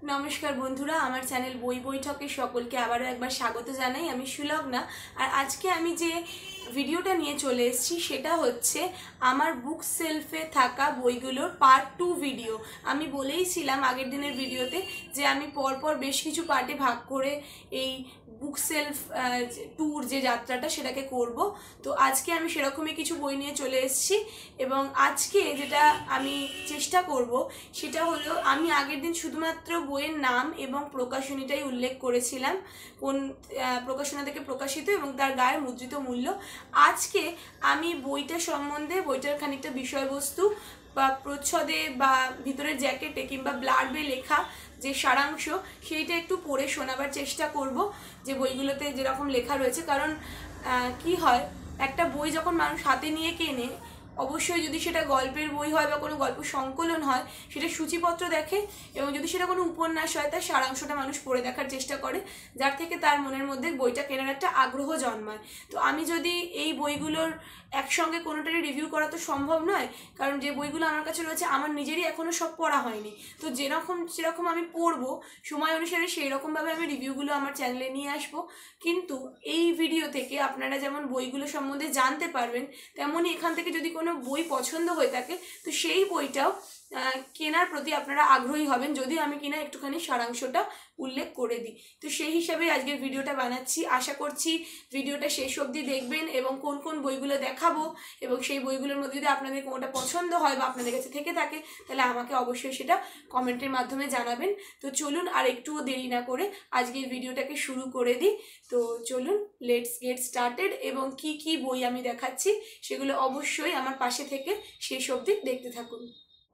नमस्कार बंधुरा आमार चैनल बई बैठके सकलके आबारो एकबार स्वागत जानाई। आमी सुलग्ना और आज के आमी जे ভিডিওটা নিয়ে চলে এসেছি সেটা হচ্ছে আমার বুক সেলফে থাকা বইগুলোর পার্ট 2 ভিডিও। আমি বলেইছিলাম আগের দিনের ভিডিওতে যে আমি পরপর বেশ কিছু পার্টে ভাগ করে এই বুক সেলফ ট্যুর যে যাত্রাটা সেটাকে করব। তো আজকে আমি সেরকমই কিছু বই নিয়ে চলে এসেছি এবং আজকে যেটা আমি চেষ্টা করব সেটা হলো আমি আগের দিন শুধুমাত্র বইয়ের নাম এবং প্রকাশনীটাই উল্লেখ করেছিলাম, কোন প্রকাশনা থেকে প্রকাশিত এবং তার গায়ের মুদ্রিত মূল্য। আজকে আমি বইটা সম্বন্ধে বইটার খানিকটা বিষয়বস্তু বা প্রচ্ছদে বা ভিতরের জ্যাকেটে কিংবা ব্লার্বে লেখা যে সারাংশ সেইটা একটু পড়ে শোনাবার চেষ্টা করব যে বইগুলোতে যেরকম লেখা রয়েছে। কারণ কি হয়, একটা বই যখন মানুষ হাতে নিয়ে কেনে অবশ্যই যদি সেটা গল্পের বই হয় বা কোনো গল্প সংকলন হয় সেটা সূচিপত্র দেখে এবং যদি সেটা কোনো উপন্যাস হয় তার সারাংশটা মানুষ পড়ে দেখার চেষ্টা করে, যার থেকে তার মনের মধ্যে বইটা কেনার একটা আগ্রহ জন্মায়। তো আমি যদি এই বইগুলোর একসঙ্গে কোনোটারই রিভিউ করা তো সম্ভব নয়, কারণ যে বইগুলো আমার কাছে রয়েছে আমার নিজেরই এখনও সব পড়া হয়নি। তো সেরকম আমি পড়বো সময় অনুসারে সেই রকমভাবে আমি রিভিউগুলো আমার চ্যানেলে নিয়ে আসবো। কিন্তু এই ভিডিও থেকে আপনারা যেমন বইগুলো সম্বন্ধে জানতে পারবেন, তেমনই এখান থেকে যদি কোনো বই পছন্দ হয়ে থাকে তো সেই বইটাও কেনার প্রতি আপনারা আগ্রহী হবেন যদি আমি কিনা একটুখানি সারাংশটা উল্লেখ করে দিই। তো সেই হিসাবে আজকের ভিডিওটা বানাচ্ছি। আশা করছি ভিডিওটা শেষ অবধি দেখবেন এবং কোন কোন বইগুলো দেখাবো এবং সেই বইগুলোর মধ্যে যদি আপনাদের কোনোটা পছন্দ হয় বা আপনাদের কাছে থেকে থাকে তাহলে আমাকে অবশ্যই সেটা কমেন্টের মাধ্যমে জানাবেন। তো চলুন আর একটুও দেরি না করে আজকের ভিডিওটাকে শুরু করে দিই। তো চলুন, লেটস গেট স্টার্টেড। এবং কি কি বই আমি দেখাচ্ছি সেগুলো অবশ্যই আমার পাশে থেকে শেষ অবধি দেখতে থাকুন।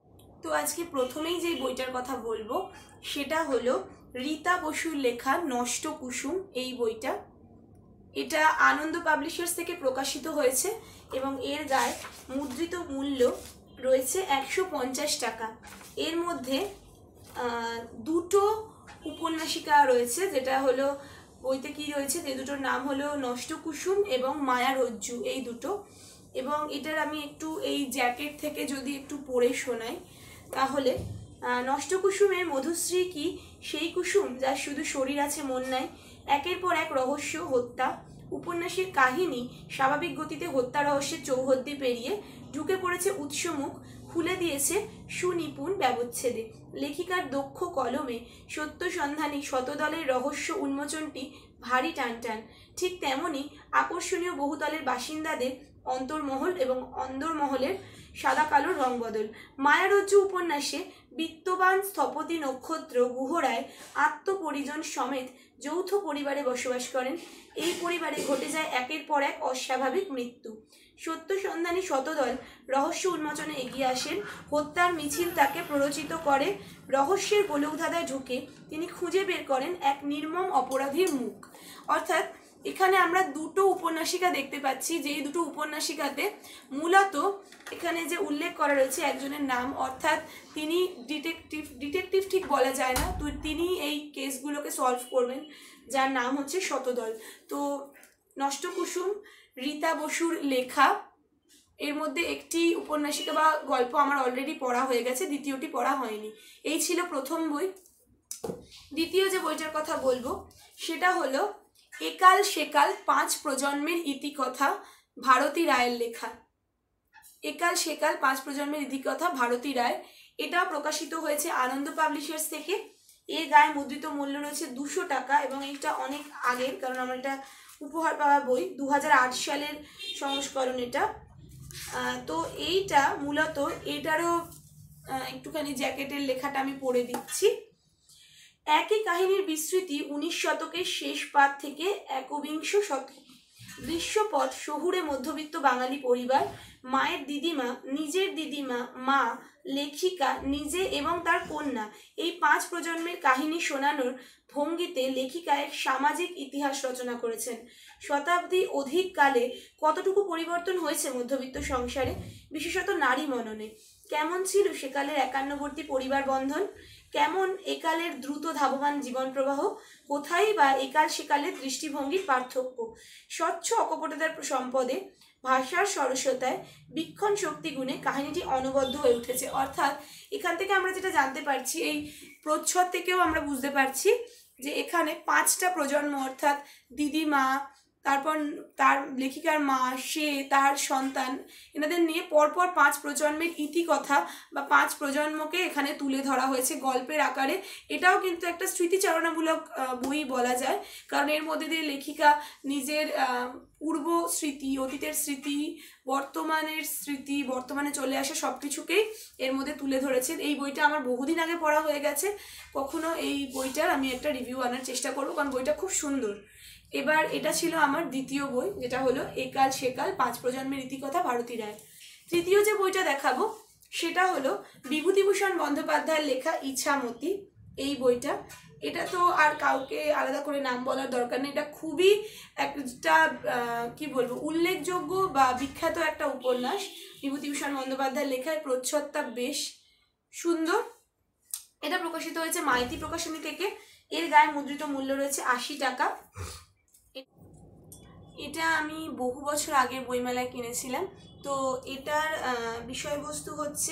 তো আজকে প্রথমেই যে বইটার কথা বলবো সেটা হলো রীতা বসুর লেখা নষ্ট কুসুম। এই বইটা এটা আনন্দ পাবলিশার্স থেকে প্রকাশিত হয়েছে এবং এর গায়ে মুদ্রিত মূল্য রয়েছে 150 টাকা। এর মধ্যে দুটো উপন্যাসিকা রয়েছে, যেটা হলো বইতে কি রয়েছে যে দুটোর নাম হলো নষ্ট কুসুম এবং মায়া রজ্জু, এই দুটো। এবং এটার আমি একটু এই জ্যাকেট থেকে যদি একটু পড়ে শোনাই তাহলে নষ্ট কুসুমের মধুশ্রী কি সেই কুসুম যার শুধু শরীর আছে মন নাই, একের পর এক রহস্য হত্যা। উপন্যাসের কাহিনী স্বাভাবিক গতিতে হত্যা রহস্যের চৌহদ্দি পেরিয়ে ঢুকে পড়েছে উৎসমুখ, খুলে দিয়েছে সুনিপুণ ব্যবচ্ছেদে। লেখিকার দক্ষ কলমে সত্য সন্ধানী শতদলের রহস্য উন্মোচনটি ভারী টানটান। ঠিক তেমনি আকর্ষণীয় বহুতলের বাসিন্দাদের অন্তর্মহল এবং অন্দরমহলের সাদা কালো রং বদল। মায়ারজ্জু উপন্যাসে বিত্তবান স্থপতি নক্ষত্র গুহরায় আত্মপরিজন সমেত যৌথ পরিবারে বসবাস করেন। এই পরিবারে ঘটে যায় একের পর এক অস্বাভাবিক মৃত্যু। সত্য সন্ধানী শতদল রহস্য উন্মোচনে এগিয়ে আসেন। হত্যার মিছিল তাকে প্ররোচিত করে। রহস্যের গোলকধাঁধায় ঢুকে তিনি খুঁজে বের করেন এক নির্মম অপরাধীর মুখ। অর্থাৎ এখানে আমরা দুটো উপন্যাসিকা দেখতে পাচ্ছি, যেই দুটো উপন্যাসিকাতে মূলত এখানে যে উল্লেখ করা রয়েছে একজনের নাম, অর্থাৎ তিনি ডিটেকটিভ ঠিক বলা যায় না, তো তিনি এই কেসগুলোকে সলভ করবেন, যার নাম হচ্ছে শতদল। তো নষ্ট কুসুম রীতা বসুর লেখা। এর মধ্যে একটি উপন্যাসিকা বা গল্প আমার অলরেডি পড়া হয়ে গেছে, দ্বিতীয়টি পড়া হয়নি। এই ছিল প্রথম বই। দ্বিতীয় যে বইটার কথা বলবো সেটা হলো একাল সেকাল 5 প্রজন্মের ইতিকথা, ভারতী রায়ের লেখা। একাল সেকাল 5 প্রজন্মের ইতিকথা, ভারতী রায়। এটা প্রকাশিত হয়েছে আনন্দ পাবলিশার্স থেকে। এর গায়ে মুদ্রিত মূল্য রয়েছে 200 টাকা এবং এটা অনেক আগের, কারণ আমার এটা উপহার পাওয়া বই, 2008 সালের সংস্করণ এটা। তো এইটা মূলত এটারও একটুখানি জ্যাকেটের লেখাটা আমি পড়ে দিচ্ছি। একই কাহিনীর বিস্তৃতি 19 শতকের শেষ পাদ থেকে একবিংশ শতক। দৃশ্যপট শহুরে মধ্যবিত্ত বাঙালি পরিবার, মায়ের দিদিমা, নিজের দিদিমা, মা, লেখিকা নিজে এবং তার কন্যা, এই 5 প্রজন্মের কাহিনী শোনানোর ভঙ্গিতে লেখিকা এক সামাজিক ইতিহাস রচনা করেছেন। শতাব্দী অধিক কালে কতটুকু পরিবর্তন হয়েছে মধ্যবিত্ত সংসারে, বিশেষত নারী মননে। কেমন ছিল সেকালের একান্নবর্তী পরিবার বন্ধন, কেমন একালের দ্রুত ধাবমান জীবন প্রবাহ, কোথায় বা একাল সেকালের দৃষ্টিভঙ্গির পার্থক্য। স্বচ্ছ অকপটতার সম্পদে ভাষার সরসতায় বীক্ষণ শক্তি গুণে কাহিনীটি অনবদ্য হয়ে উঠেছে। অর্থাৎ এখান থেকে আমরা যেটা জানতে পারছি, এই প্রচ্ছদ থেকেও আমরা বুঝতে পারছি যে এখানে 5টা প্রজন্ম, অর্থাৎ দিদিমা, তারপর তার লেখিকার মা, সে, তার সন্তান, এনাদের নিয়ে পরপর 5 প্রজন্মের ইতিকথা বা 5 প্রজন্মকে এখানে তুলে ধরা হয়েছে গল্পের আকারে। এটাও কিন্তু একটা স্মৃতিচারণামূলক বই বলা যায়, কারণ এর মধ্যে দিয়ে লেখিকা নিজের পূর্ব স্মৃতি, অতীতের স্মৃতি, বর্তমানের স্মৃতি, বর্তমানে চলে আসা সব কিছুকেই এর মধ্যে তুলে ধরেছেন। এই বইটা আমার বহুদিন আগে পড়া হয়ে গেছে, কখনো এই বইটার আমি একটা রিভিউ আনার চেষ্টা করবো, কারণ বইটা খুব সুন্দর। এবার এটা ছিল আমার দ্বিতীয় বই, যেটা হলো একাল সেকাল 5 প্রজন্মের ইতিকথা ভারতী রায়। তৃতীয় যে বইটা দেখাবো সেটা হলো বিভূতিভূষণ বন্দ্যোপাধ্যায়ের লেখা ইছামতি। এই বইটা, এটা তো আর কাউকে আলাদা করে নাম বলার দরকার নেই, এটা খুবই একটা কি বলবো, উল্লেখযোগ্য বা বিখ্যাত একটা উপন্যাস। বিভূতিভূষণ বন্দ্যোপাধ্যায়ের লেখায় প্রচ্ছদটা বেশ সুন্দর। এটা প্রকাশিত হয়েছে মাইতি প্রকাশনী থেকে। এর গায়ে মুদ্রিত মূল্য রয়েছে 80 টাকা। এটা আমি বহু বছর আগে বইমেলায় কিনেছিলাম। তো এটার বিষয়বস্তু হচ্ছে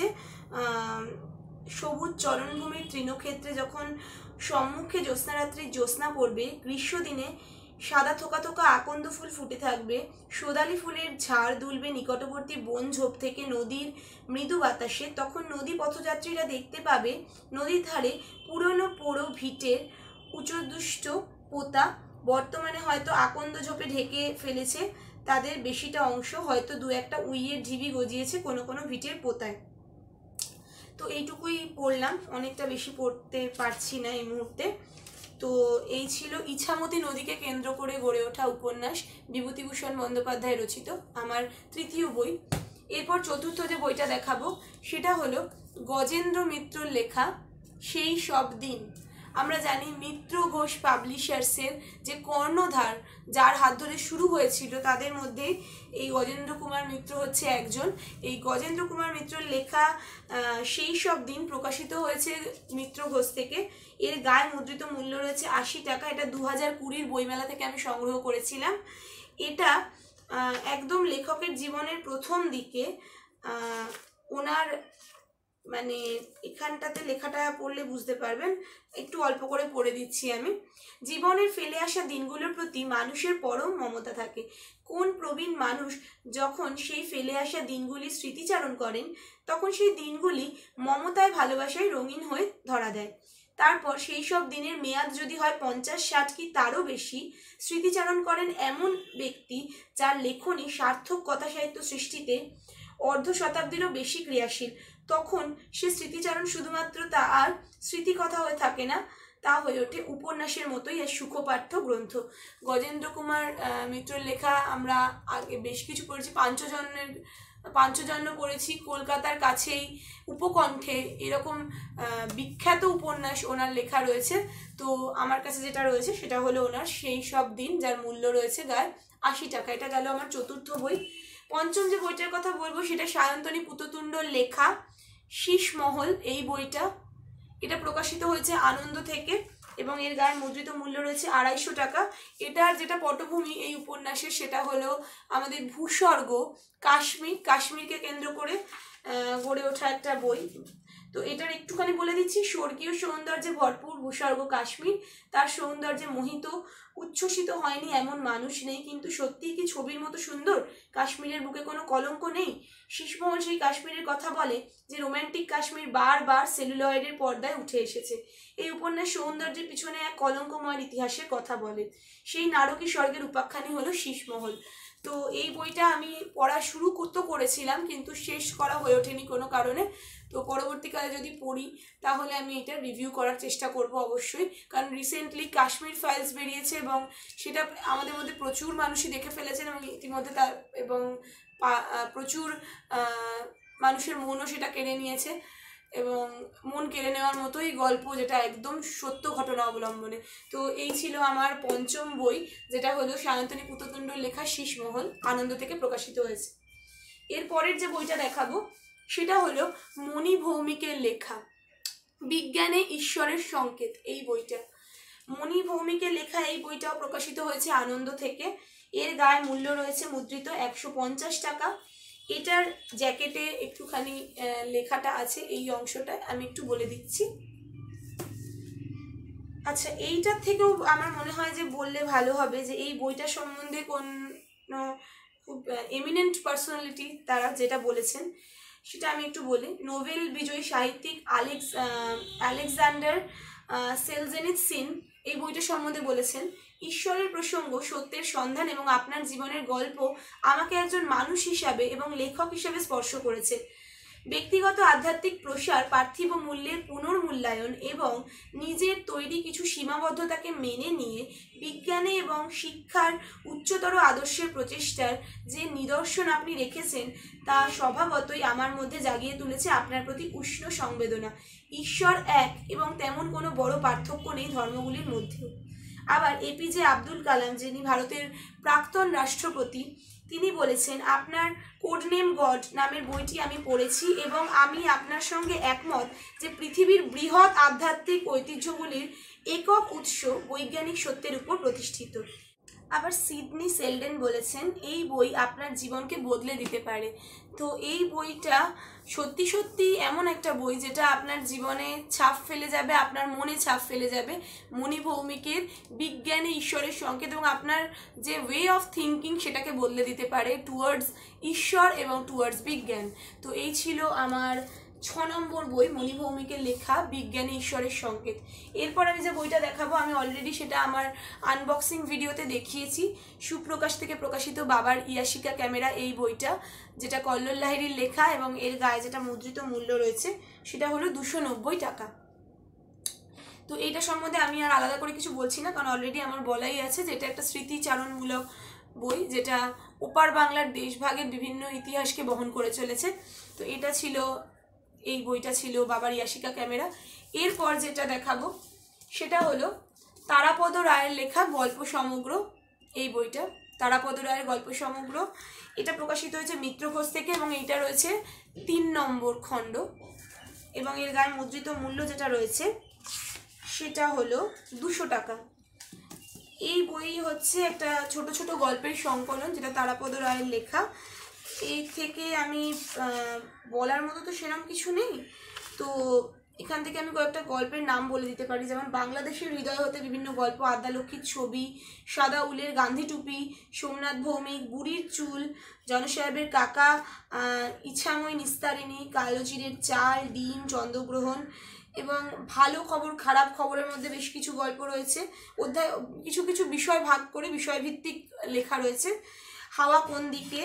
সবুজ চরণভূমির তৃণক্ষেত্রে যখন সম্মুখে জ্যোৎস্নারাত্রির জ্যোৎস্না পড়বে, গ্রীষ্মদিনে সাদা থোকা থোকা আকন্দ ফুল ফুটে থাকবে, সোদালি ফুলের ঝাড় দুলবে নিকটবর্তী বন ঝোপ থেকে নদীর মৃদু বাতাসে, তখন নদী পথযাত্রীরা দেখতে পাবে নদীর ধারে পুরনো পোড়ো ভিটের উঁচুদুষ্ট পোতা, বর্তমানে হয়তো আকন্দ ঝোপে ঢেকে ফেলেছে তাদের বেশিটা অংশ, হয়তো 2-1টা উইয়ের ঢিবি গজিয়েছে কোনো কোনো ভিটের পোতায়। তো এইটুকুই পড়লাম, অনেকটা বেশি পড়তে পারছি না এই মুহূর্তে। তো এই ছিল ইছামতি নদীকে কেন্দ্র করে গড়ে ওঠা উপন্যাস, বিভূতিভূষণ বন্দ্যোপাধ্যায় রচিত, আমার তৃতীয় বই। এরপর চতুর্থ যে বইটা দেখাবো সেটা হলো গজেন্দ্র মিত্রর লেখা সেই সব দিন। আমরা জানি মিত্র ঘোষ পাবলিশার্সের যে কর্ণধার, যার হাত ধরে শুরু হয়েছিল, তাদের মধ্যে এই গজেন্দ্র কুমার মিত্র হচ্ছে একজন। এই গজেন্দ্র কুমার মিত্রর লেখা সেই সব দিন প্রকাশিত হয়েছে মিত্র ঘোষ থেকে। এর গায়ে মুদ্রিত মূল্য রয়েছে 80 টাকা। এটা 2020 বইমেলা থেকে আমি সংগ্রহ করেছিলাম। এটা একদম লেখকের জীবনের প্রথম দিকে, ওনার মানে এখানটাতে লেখাটা পড়লে বুঝতে পারবেন, একটু অল্প করে পড়ে দিচ্ছি আমি। জীবনের ফেলে আসা দিনগুলোর প্রতি মানুষের পরম মমতা থাকে। কোন প্রবীণ মানুষ যখন সেই ফেলে আসা দিনগুলি স্মৃতিচারণ করেন, তখন সেই দিনগুলি মমতায় ভালোবাসায় রঙিন হয়ে ধরা দেয়। তারপর সেই সব দিনের মেয়াদ যদি হয় 50-60 কি তারও বেশি, স্মৃতিচারণ করেন এমন ব্যক্তি যার লেখনী সার্থক কথা সাহিত্য সৃষ্টিতে অর্ধ শতাব্দীরও বেশি ক্রিয়াশীল, তখন সে স্মৃতিচারণ শুধুমাত্র তা আর স্মৃতিকথা হয়ে থাকে না, তা হয়ে ওঠে উপন্যাসের মতোই এক সুখপাঠ্য গ্রন্থ। গজেন্দ্র কুমার মিত্রর লেখা আমরা আগে বেশ কিছু পড়েছি, পাঞ্চজন্য পড়েছি, কলকাতার কাছেই উপকণ্ঠে, এরকম বিখ্যাত উপন্যাস ওনার লেখা রয়েছে। তো আমার কাছে যেটা রয়েছে সেটা হলো ওনার সেই সব দিন, যার মূল্য রয়েছে গায়ে 80 টাকা। এটা গেল আমার চতুর্থ বই। পঞ্চম যে বইটার কথা বলবো সেটা সায়ন্তনী পুততুণ্ডর লেখা শীষমহল। এই বইটা, এটা প্রকাশিত হয়েছে আনন্দ থেকে এবং এর গায়ে মুদ্রিত মূল্য রয়েছে 250 টাকা। এটার যেটা পটভূমি এই উপন্যাসের, সেটা হলো আমাদের ভূস্বর্গ কাশ্মীরকে কেন্দ্র করে গড়ে ওঠা একটা বই। তো এটার একটুখানি বলে দিচ্ছি, স্বর্গীয় সৌন্দর্যে ভরপুর ভূস্বর্গ কাশ্মীর, তার সৌন্দর্যে মোহিত উচ্ছ্বসিত হয়নি এমন মানুষ নেই, কিন্তু সত্যিই কি ছবির মতো সুন্দর? কাশ্মীরের বুকে কোনো কলঙ্ক নেই। শীষমহল সেই কাশ্মীরের কথা বলে যে রোম্যান্টিক কাশ্মীর বারবার সেলুলয়েডের পর্দায় উঠে এসেছে। এই উপন্যাস সৌন্দর্যের পিছনে এক কলঙ্কময় ইতিহাসের কথা বলে। সেই নারকী স্বর্গের উপাখ্যানই হলো শীষমহল। তো এই বইটা আমি পড়া শুরু করেছিলাম, কিন্তু শেষ করা হয়ে ওঠেনি কোনো কারণে। তো পরবর্তীকালে যদি পড়ি তাহলে আমি এটা রিভিউ করার চেষ্টা করব অবশ্যই, কারণ রিসেন্টলি কাশ্মীর ফাইলস বেরিয়েছে এবং সেটা আমাদের মধ্যে প্রচুর মানুষই দেখে ফেলেছেন এবং ইতিমধ্যে তার এবং প্রচুর মানুষের মনও সেটা কেড়ে নিয়েছে এবং মন কেড়ে নেওয়ার মতোই গল্প, যেটা একদম সত্য ঘটনা অবলম্বনে। তো এই ছিল আমার পঞ্চম বই, যেটা হলো সায়ন্তনী পুততুণ্ডর লেখা শীষমহল, আনন্দ থেকে প্রকাশিত হয়েছে। এর পরের যে বইটা দেখাবো সেটা হলো মণি ভৌমিকের লেখা বিজ্ঞানে ঈশ্বরের সংকেত। এই বইটা মণি ভৌমিকের লেখা, এই বইটাও প্রকাশিত হয়েছে আনন্দ থেকে। এর গায়ে মূল্য রয়েছে মুদ্রিত 150 টাকা। এটার জ্যাকেটে একটুখানি লেখাটা আছে, এই অংশটা আমি একটু বলে দিচ্ছি। আচ্ছা, এইটার থেকেও আমার মনে হয় যে বললে ভালো হবে যে এই বইটা সম্বন্ধে কোনো খুব এমিনেন্ট পার্সোনালিটি তারা যেটা বলেছেন সেটা আমি একটু বলি। নোবেল বিজয়ী সাহিত্যিক আলেকজান্ডার সেলজেনিৎসিন এই বইটা সম্বন্ধে বলেছেন, ঈশ্বরের প্রসঙ্গ, সত্যের সন্ধান এবং আপনার জীবনের গল্প আমাকে একজন মানুষ হিসাবে এবং লেখক হিসাবে স্পর্শ করেছে। ব্যক্তিগত আধ্যাত্মিক প্রসার, পার্থিব মূল্যের পুনর্মূল্যায়ন এবং নিজের তৈরি কিছু সীমাবদ্ধতাকে মেনে নিয়ে বিজ্ঞানে এবং শিক্ষার উচ্চতর আদর্শের প্রচেষ্টার যে নিদর্শন আপনি রেখেছেন তা স্বভাবতই আমার মধ্যে জাগিয়ে তুলেছে আপনার প্রতি উষ্ণ সংবেদনা। ঈশ্বর এক এবং তেমন কোনো বড় পার্থক্য নেই ধর্মগুলির মধ্যেও। আবার এপিজে আব্দুল কালাম, যিনি ভারতের প্রাক্তন রাষ্ট্রপতি, তিনি বলেছেন, আপনার কোডনেম গড নামের বইটি আমি পড়েছি এবং আমি আপনার সঙ্গে একমত যে পৃথিবীর বৃহৎ আধ্যাত্মিক ঐতিহ্যগুলির একক উৎস বৈজ্ঞানিক সত্যের উপর প্রতিষ্ঠিত। আবার সিডনি সেলডেন বলেছেন, এই বই আপনার জীবনকে বদলে দিতে পারে। তো এই বইটা সত্যি সত্যি এমন একটা বই যেটা আপনার জীবনে ছাপ ফেলে যাবে, আপনার মনে ছাপ ফেলে যাবে। মণি ভৌমিকের বিজ্ঞানে ঈশ্বরের সংকেত এবং আপনার যে ওয়ে অফ থিঙ্কিং সেটাকে বদলে দিতে পারে টুয়ার্ডস ঈশ্বর এবং টুয়ার্ডস বিজ্ঞান। তো এই ছিল আমার 6 নম্বর বই, মণি ভৌমিকের লেখা বিজ্ঞানী ঈশ্বরের সংকেত। এরপর আমি যে বইটা দেখাবো আমি অলরেডি সেটা আমার আনবক্সিং ভিডিওতে দেখিয়েছি। সুপ্রকাশ থেকে প্রকাশিত বাবার ইয়াশিকা ক্যামেরা এই বইটা, যেটা কল্লোল লাহিড়ীর লেখা এবং এর গায়ে যেটা মুদ্রিত মূল্য রয়েছে সেটা হলো 290 টাকা। তো এইটা সম্বন্ধে আমি আর আলাদা করে কিছু বলছি না, কারণ অলরেডি আমার বলাই আছে যে এটা একটা স্মৃতিচারণমূলক বই যেটা ওপার বাংলার দেশভাগের বিভিন্ন ইতিহাসকে বহন করে চলেছে। তো এটা ছিল, এই বইটা ছিল বাবার ইয়াশিকা ক্যামেরা। এরপর যেটা দেখাবো সেটা হলো তারাপদ রায়ের লেখা গল্প সমগ্র এই বইটা, তারাপদ রায়ের গল্প সমগ্র। এটা প্রকাশিত হয়েছে মিত্র ঘোষ থেকে এবং এইটা রয়েছে 3 নম্বর খণ্ড এবং এর গায়ে মুদ্রিত মূল্য যেটা রয়েছে সেটা হলো 200 টাকা। এই বই হচ্ছে একটা ছোট ছোট গল্পের সংকলন যেটা তারাপদ রায়ের লেখা। এই থেকে আমি বলার মতো তো সেরকম কিছু নেই, তো এখান থেকে আমি কয়েকটা গল্পের নাম বলে দিতে পারি, যেমন বাংলাদেশের হৃদয় হতে বিভিন্ন গল্প, আদ্যালক্ষ্মীর ছবি, সাদা উলের গান্ধী টুপি, সোমনাথ ভৌমিক, বুড়ির চুল, জনসাহেবের কাকা, ইছাময় নিস্তারিণী, কালোজিরের চাল, ডিম, চন্দ্রগ্রহণ এবং ভালো খবর খারাপ খবরের মধ্যে বেশ কিছু গল্প রয়েছে। অধ্যায় কিছু কিছু বিষয় ভাগ করে বিষয়ভিত্তিক লেখা রয়েছে। হাওয়া কোন দিকে,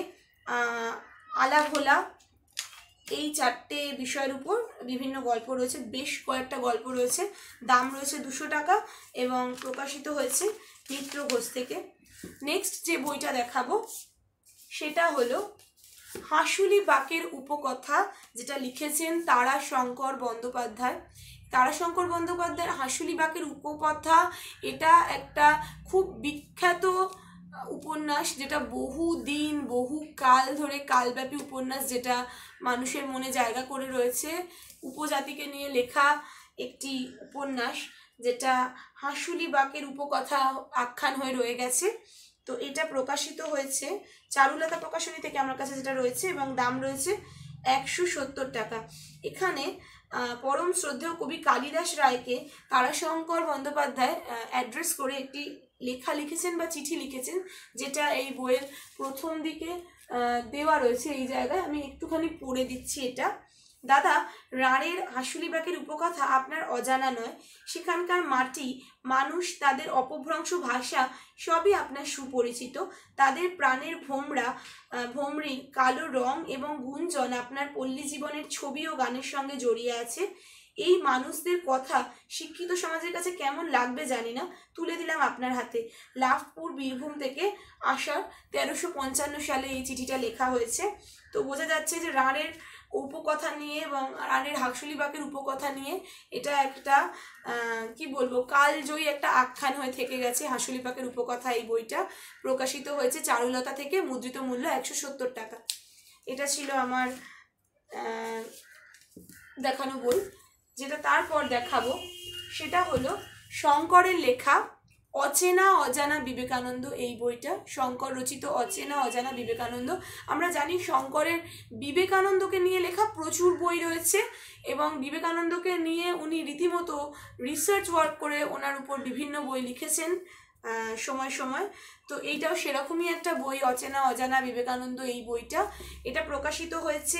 আলাভোলা, এই 4টে বিষয়ের উপর বিভিন্ন গল্প রয়েছে, বেশ কয়েকটা গল্প রয়েছে। দাম রয়েছে 200 টাকা এবং প্রকাশিত হয়েছে মিত্র ঘোষ থেকে। নেক্সট যে বইটা দেখাবো সেটা হলো হাঁসুলি বাকের উপকথা, যেটা লিখেছেন তারাশঙ্কর বন্দ্যোপাধ্যায়। তারাশঙ্কর বন্দ্যোপাধ্যায়ের হাঁসুলি বাকের উপকথা এটা একটা খুব বিখ্যাত উপন্যাস, যেটা বহু দিন বহু কাল ধরে কালব্যাপী উপন্যাস, যেটা মানুষের মনে জায়গা করে রয়েছে। উপজাতিকে নিয়ে লেখা একটি উপন্যাস যেটা হাঁসুলি বাকের উপকথা আখ্যান হয়ে রয়ে গেছে। তো এটা প্রকাশিত হয়েছে চারুলতা প্রকাশনী থেকে আমার কাছে যেটা রয়েছে এবং দাম রয়েছে 170 টাকা। এখানে পরম শ্রদ্ধেয় কবি কালিদাস রায়কে তারাশঙ্কর বন্দ্যোপাধ্যায় অ্যাড্রেস করে একটি লেখা লিখেছেন বা চিঠি লিখেছেন, যেটা এই বইয়ের প্রথম দিকে দেওয়া রয়েছে। এই জায়গায় আমি একটুখানি পড়ে দিচ্ছি এটা। দাদা, রাঁড়ের হাঁসুলি বাকের উপকথা আপনার অজানা নয়। সেখানকার মাটি, মানুষ, তাদের অপভ্রংশ ভাষা সবই আপনার সুপরিচিত। তাদের প্রাণের ভোমরি, কালো রং এবং গুঞ্জন আপনার পল্লী জীবনের ছবি ও গানের সঙ্গে জড়িয়ে আছে। এই মানুষদের কথা শিক্ষিত সমাজের কাছে কেমন লাগবে জানি না, তুলে দিলাম আপনার হাতে। লাভপুর, বীরভূম থেকে আষাঢ় 1355 সালে এই চিঠিটা লেখা হয়েছে। তো বোঝা যাচ্ছে যে রাঁড়ের উপকথা নিয়ে এবং রাঁড়ের হাঁসুলি বাকের উপকথা নিয়ে এটা একটা কি বলবো, কালজয়ী একটা আখ্যান হয়ে থেকে গেছে। হাঁসুলি বাকের উপকথা এই বইটা প্রকাশিত হয়েছে চারুলতা থেকে, মুদ্রিত মূল্য 170 টাকা। এটা ছিল আমার দেখানো বই। যেটা তারপর দেখাবো সেটা হলো শঙ্করের লেখা অচেনা অজানা বিবেকানন্দ এই বইটা, শঙ্কর রচিত অচেনা অজানা বিবেকানন্দ। আমরা জানি শঙ্করের বিবেকানন্দকে নিয়ে লেখা প্রচুর বই রয়েছে এবং বিবেকানন্দকে নিয়ে উনি রীতিমতো রিসার্চ ওয়ার্ক করে ওনার উপর বিভিন্ন বই লিখেছেন সময় সময়। তো এইটাও সেরকমই একটা বই, অচেনা অজানা বিবেকানন্দ এই বইটা। এটা প্রকাশিত হয়েছে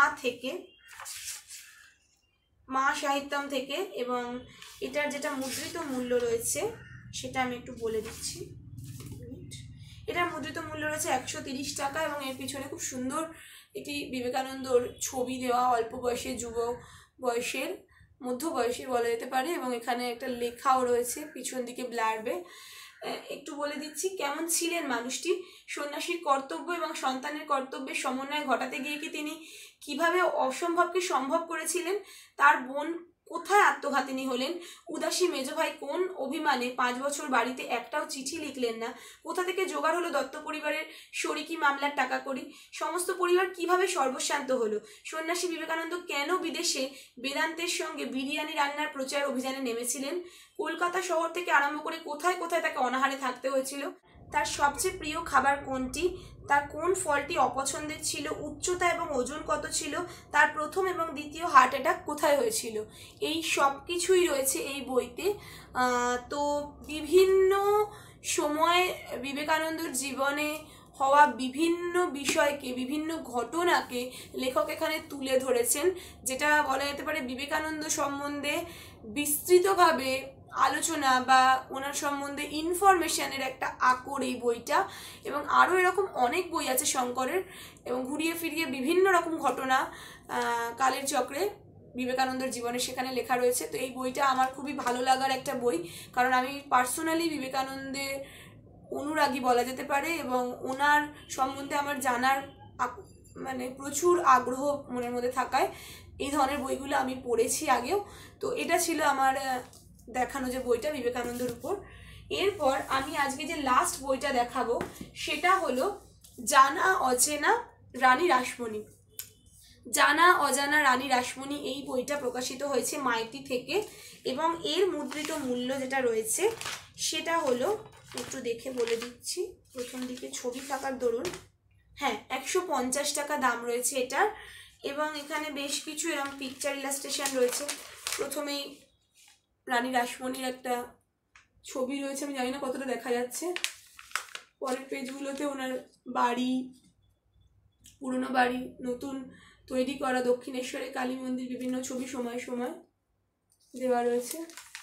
মা সাহিত্যম থেকে এবং এটার যেটা মুদ্রিত মূল্য রয়েছে সেটা আমি একটু বলে দিচ্ছি। এটার মুদ্রিত মূল্য রয়েছে 130 টাকা এবং এর পিছনে খুব সুন্দর এটি বিবেকানন্দর ছবি দেওয়া, অল্প বয়সে, যুব বয়সের, মধ্য বয়সী বলা যেতে পারে, এবং এখানে একটা লেখাও রয়েছে পিছন দিকে ব্লার্বে। একটু বলে দিচ্ছি কেমন ছিলেন মানুষটি। সন্ন্যাসীর কর্তব্য এবং সন্তানের কর্তব্যের সমন্বয় ঘটাতে গিয়ে কি তিনি কিভাবে অসম্ভবকে সম্ভব করেছিলেন, তার বোন কোথায় আত্মঘাতিনী হলেন, উদাসী মেজভাই কোন অভিমানে 5 বছর বাড়িতে একটাও চিঠি লিখলেন না, কোথা থেকে জোগাড় হলো দত্ত পরিবারের শরিকি মামলার টাকা কড়ি, সমস্ত পরিবার কিভাবে সর্বশান্ত হলো, সন্ন্যাসী বিবেকানন্দ কেন বিদেশে বেদান্তের সঙ্গে বিরিয়ানি রান্নার প্রচার অভিযানে নেমেছিলেন, কলকাতা শহর থেকে আরম্ভ করে কোথায় কোথায় তাকে অনাহারে থাকতে হয়েছিল, তার সবচেয়ে প্রিয় খাবার কোনটি, তার কোন ফলটি অপছন্দের ছিল, উচ্চতা এবং ওজন কত ছিল, তার প্রথম এবং দ্বিতীয় হার্ট অ্যাটাক কোথায় হয়েছিল, এই সব কিছুই রয়েছে এই বইতে। তো বিভিন্ন সময় বিবেকানন্দর জীবনে হওয়া বিভিন্ন বিষয়কে, বিভিন্ন ঘটনাকে লেখক এখানে তুলে ধরেছেন, যেটা বলা যেতে পারে বিবেকানন্দ সম্বন্ধে বিস্তৃতভাবে আলোচনা বা ওনার সম্বন্ধে ইনফরমেশনের একটা আকর এই বইটা। এবং আরও এরকম অনেক বই আছে শঙ্করের, এবং ঘুরিয়ে ফিরিয়ে বিভিন্ন রকম ঘটনা কালের চক্রে বিবেকানন্দর জীবনে সেখানে লেখা রয়েছে। তো এই বইটা আমার খুবই ভালো লাগার একটা বই, কারণ আমি পার্সোনালি বিবেকানন্দের অনুরাগী বলা যেতে পারে এবং ওনার সম্বন্ধে আমার জানার মানে প্রচুর আগ্রহ মনের মধ্যে থাকায় এই ধরনের বইগুলো আমি পড়েছি আগেও। তো এটা ছিল আমার দেখানো যে বইটা বিবেকানন্দের উপর। এরপর আমি আজকে যে লাস্ট বইটা দেখাবো সেটা হলো জানা অচেনা রানী রাসমণি। জানা অজানা রানী রাসমণি এই বইটা প্রকাশিত হয়েছে মাইতি থেকে এবং এর মুদ্রিত মূল্য যেটা রয়েছে সেটা হলো, একটু দেখে বলে দিচ্ছি, প্রথম দিকে ছবি থাকার দরুন, হ্যাঁ 150 টাকা দাম রয়েছে এটার। এবং এখানে বেশ কিছু এরকম পিকচার ইলাস্ট্রেশন রয়েছে। প্রথমেই রানী রাসমণির একটা ছবি রয়েছে, আমি জানি না কতটা দেখা যাচ্ছে। পরের পেজগুলোতে ওনার বাড়ি, পুরনো বাড়ি, নতুন তৈরি করা দক্ষিণেশ্বরের কালী মন্দির, বিভিন্ন ছবি সময় সময় দেওয়া রয়েছে।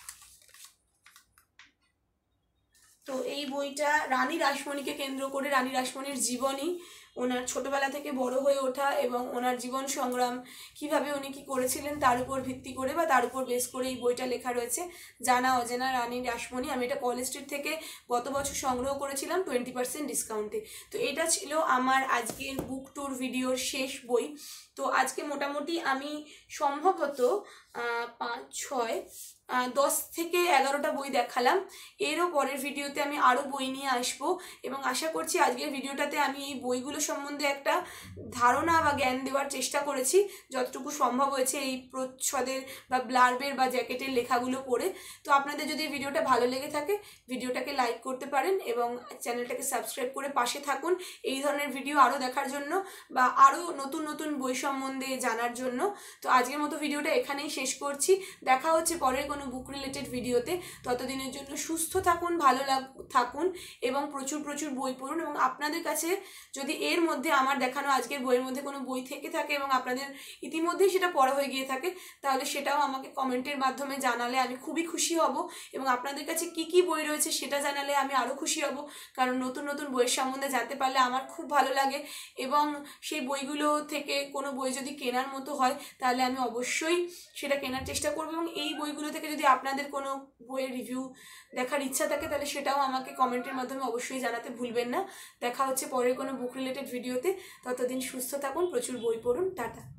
তো এই বইটা রানী রাসমণিকে কেন্দ্র করে, রানী রাসমণির জীবনী, ওনার ছোটবেলা থেকে বড় হয়ে ওঠা এবং ওনার জীবন সংগ্রাম কিভাবে উনি কি করেছিলেন তার উপর ভিত্তি করে বা তার উপর বেস করে এই বইটা লেখা রয়েছে, জানা অজানা রানী রাসমণি। আমি এটা কলেজ স্ট্রিট থেকে গত বছর সংগ্রহ করেছিলাম 20% ডিসকাউন্টে। তো এটা ছিল আমার আজকের বুক ট্যুর ভিডিওর শেষ বই। তো আজকে মোটামুটি আমি সম্ভবত 5, 6, 10 থেকে 11টা বই দেখালাম। এরও পরের ভিডিওতে আমি আরও বই নিয়ে আসবো এবং আশা করছি আজকের ভিডিওটাতে আমি এই বইগুলো সম্বন্ধে একটা ধারণা বা জ্ঞান দেওয়ার চেষ্টা করেছি যতটুকু সম্ভব হয়েছে এই প্রচ্ছদের বা ব্লার্বের বা জ্যাকেটের লেখাগুলো পড়ে। তো আপনাদের যদি ভিডিওটা ভালো লেগে থাকে ভিডিওটাকে লাইক করতে পারেন এবং চ্যানেলটাকে সাবস্ক্রাইব করে পাশে থাকুন এই ধরনের ভিডিও আরও দেখার জন্য বা আরও নতুন নতুন বই সম্বন্ধে জানার জন্য। তো আজকের মতো ভিডিওটা এখানেই শেষ করছি। দেখা হচ্ছে পরের কোনো বুক রিলেটেড ভিডিওতে। ততদিনের জন্য সুস্থ থাকুন, ভালো থাকুন এবং প্রচুর প্রচুর বই পড়ুন। এবং আপনাদের কাছে যদি এর মধ্যে আমার দেখানো আজকের বইয়ের মধ্যে কোনো বই থেকে থাকে এবং আপনাদের ইতিমধ্যেই সেটা পড়া হয়ে গিয়ে থাকে তাহলে সেটাও আমাকে কমেন্টের মাধ্যমে জানালে আমি খুবই খুশি হব এবং আপনাদের কাছে কি কি বই রয়েছে সেটা জানালে আমি আরও খুশি হব, কারণ নতুন নতুন বইয়ের সম্বন্ধে জানতে পারলে আমার খুব ভালো লাগে এবং সেই বইগুলো থেকে কোনো বই যদি কেনার মতো হয় তাহলে আমি অবশ্যই সেটা কেনার চেষ্টা করব। এবং এই বইগুলো থেকে যদি আপনাদের কোনো বইয়ের রিভিউ দেখার ইচ্ছা থাকে তাহলে সেটাও আমাকে কমেন্টের মাধ্যমে অবশ্যই জানাতে ভুলবেন না। দেখা হচ্ছে পরের কোনো বুক রিলেটেড ভিডিওতে। ততদিন সুস্থ থাকুন, প্রচুর বই পড়ুন, টাটা।